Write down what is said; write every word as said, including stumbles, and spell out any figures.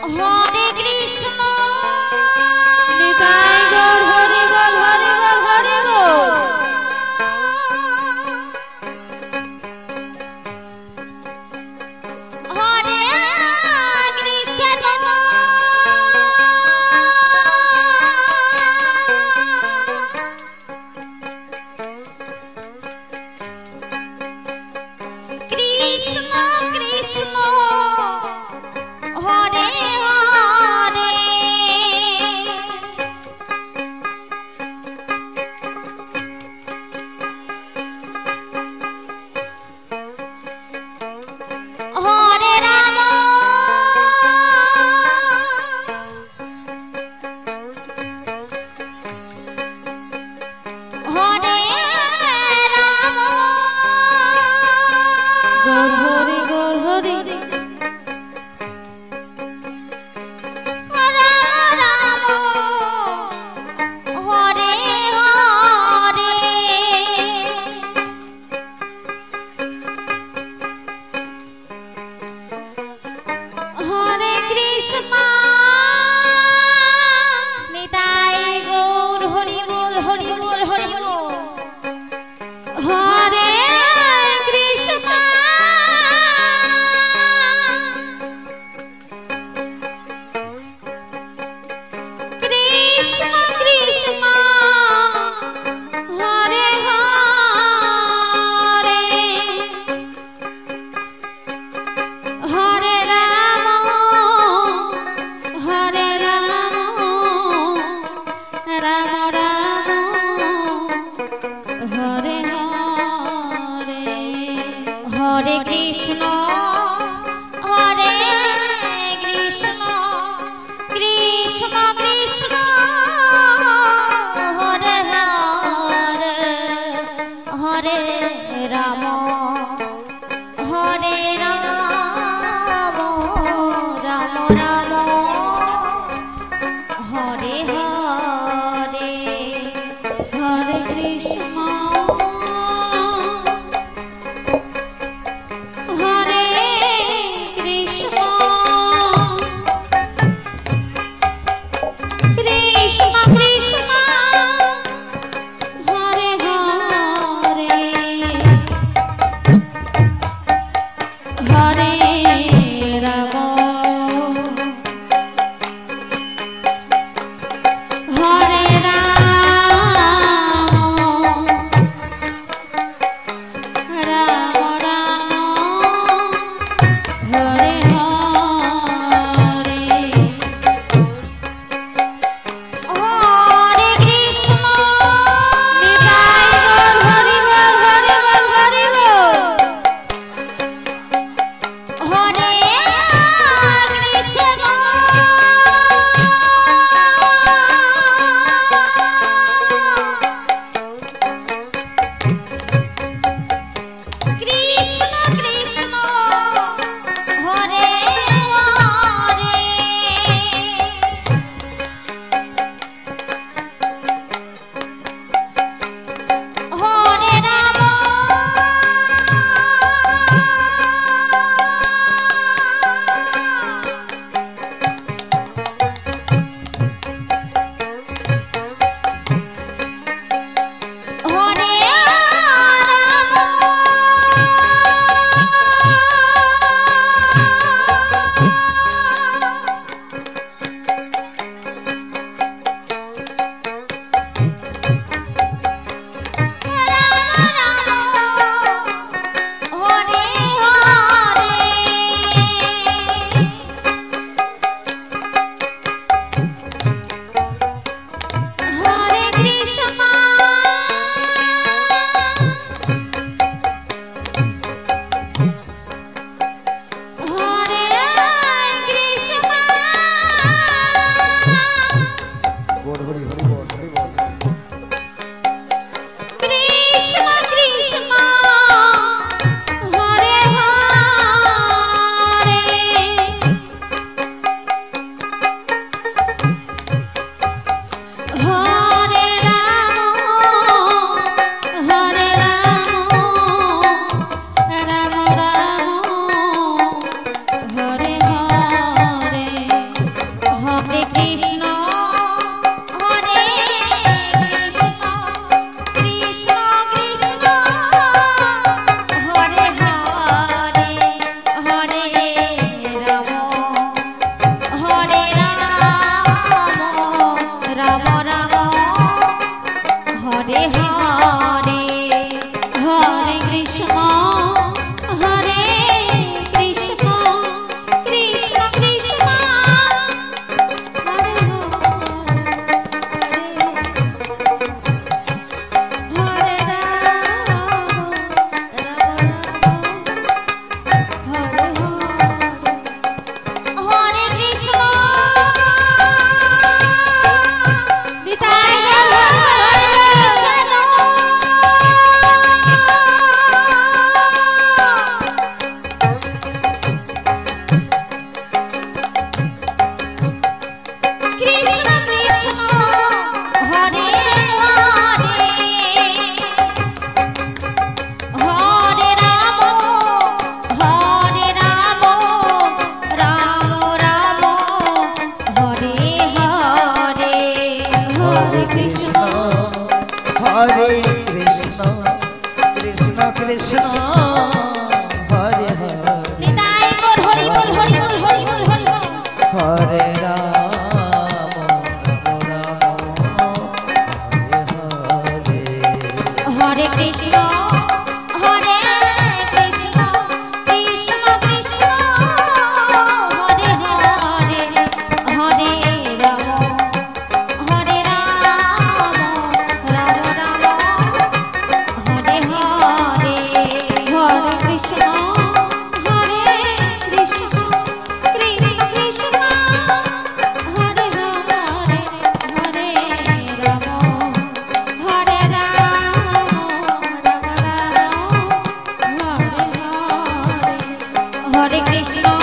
हरे कृष्ण निताई गौर हरि बोल हरि बोल हरि बोल। हरे कृष्ण कृष्ण कृष्ण हरे हरे हरे राम हरे राम गौर हरि गौर हरि राम राम हरे हरे हरे कृष्ण निताई गौर हरि बोल हरि बोल हरि बोल हरे कृष्ण कृष्ण कृष्ण हरे हरे हरे राम हरे राम राम राम हरे हरे हरे कृष्ण हरे कृष्ण कृष्ण कृष्ण हरे हरे हरे राम हरे राम राम राम हरे हरे हरे कृष्ण हरे कृष्ण कृष्ण कृष्ण हरे हरे हरे राम हरे राम राम राम हरे हरे हरे कृष्ण निताई गौर हरि बोल हरि बोल हरि बोल कृष्ण